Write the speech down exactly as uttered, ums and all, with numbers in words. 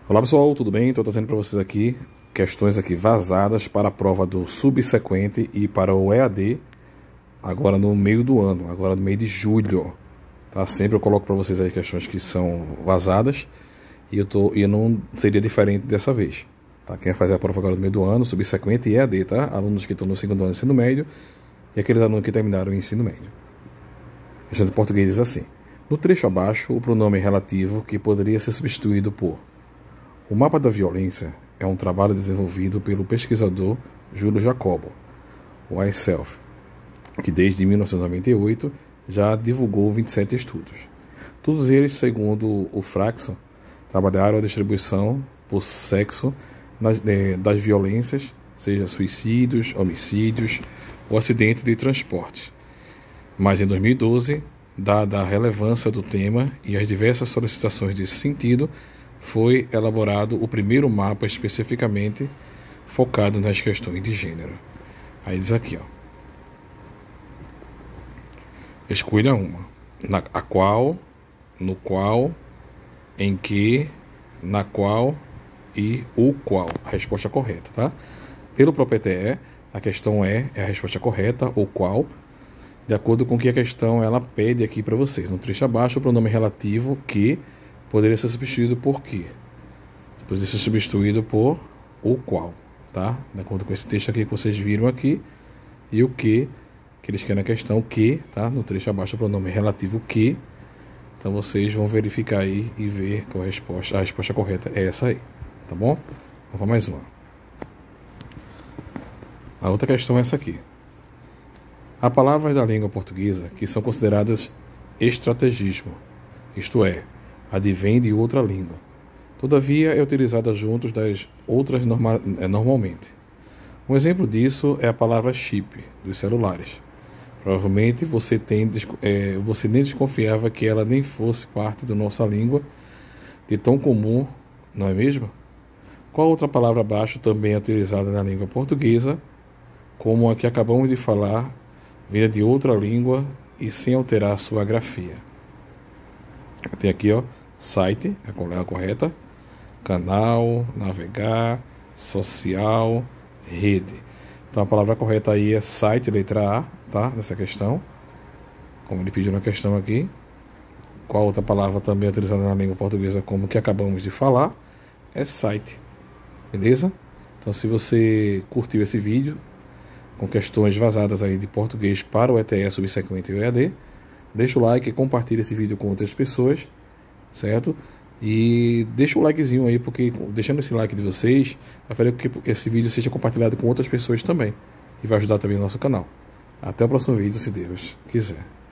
Olá pessoal, tudo bem? Estou trazendo para vocês aqui questões aqui vazadas para a prova do subsequente e para o E A D agora no meio do ano, agora no mês de julho, tá? Sempre eu coloco para vocês aí questões que são vazadas e eu, tô, e eu não seria diferente dessa vez, tá? Quem vai fazer a prova agora no meio do ano, subsequente e E A D, tá? Alunos que estão no segundo ano do ensino médio e aqueles alunos que terminaram o ensino médio. Questão de português diz assim: no trecho abaixo, o pronome relativo que poderia ser substituído por o mapa da violência é um trabalho desenvolvido pelo pesquisador Júlio Jacobo, o iSelf, que desde mil novecentos e noventa e oito já divulgou vinte e sete estudos. Todos eles, segundo o Fraxo, trabalharam a distribuição por sexo nas, de, das violências, seja suicídios, homicídios ou acidente de transporte. Mas em dois mil e doze, dada a relevância do tema e as diversas solicitações desse sentido, foi elaborado o primeiro mapa especificamente focado nas questões de gênero. Aí diz aqui, ó. Escolha uma. Na, a qual, no qual, em que, na qual e o qual. A resposta correta, tá? Pelo próprio E T E, a questão é, é a resposta correta, o qual, de acordo com o que a questão ela pede aqui para vocês. No trecho abaixo, o pronome relativo que poderia ser substituído por que? Poderia ser substituído por o qual, tá? De acordo com esse texto aqui que vocês viram aqui. E o que, que eles querem na questão, que, tá? No trecho abaixo, o pronome relativo que. Então vocês vão verificar aí e ver qual a resposta. A resposta correta é essa aí, tá bom? Vamos para mais uma. A outra questão é essa aqui. Há palavras da língua portuguesa que são consideradas estrategismo, isto é, advém de outra língua. Todavia, é utilizada juntos das outras norma normalmente. Um exemplo disso é a palavra chip, dos celulares. Provavelmente você, tem, é, você nem desconfiava que ela nem fosse parte da nossa língua, de tão comum, não é mesmo? Qual outra palavra abaixo também é utilizada na língua portuguesa, como a que acabamos de falar, vinda de outra língua e sem alterar sua grafia? Tem aqui, ó, site, é a correta, canal, navegar, social, rede. Então a palavra correta aí é site, letra A, tá? Nessa questão, como ele pediu na questão aqui. Qual outra palavra também é utilizada na língua portuguesa, como que acabamos de falar, é site, beleza? Então se você curtiu esse vídeo com questões vazadas aí de português para o E T E subsequente e o E A D, deixa o like e compartilha esse vídeo com outras pessoas, certo? E deixa o likezinho aí, porque deixando esse like de vocês, vai fazer com que esse vídeo seja compartilhado com outras pessoas também. E vai ajudar também o nosso canal. Até o próximo vídeo, se Deus quiser.